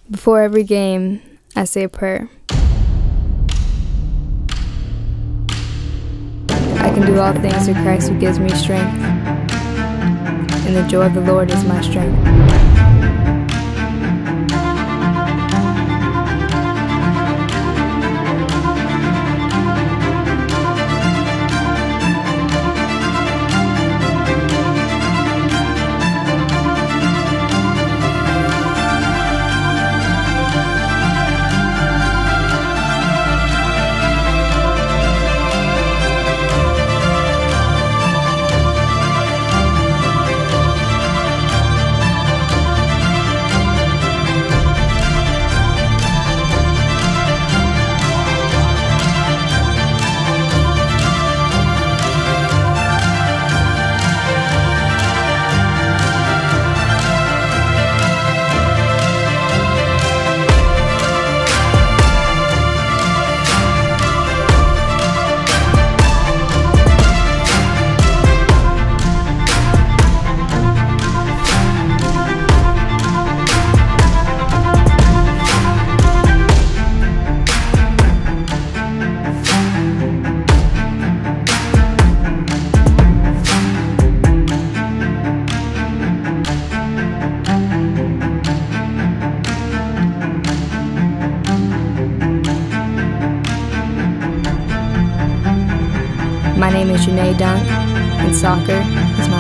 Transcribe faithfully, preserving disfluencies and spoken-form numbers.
Before every game, I say a prayer. I can do all things through Christ who gives me strength, and the joy of the Lord is my strength. My name is Janna Dunk, and soccer is my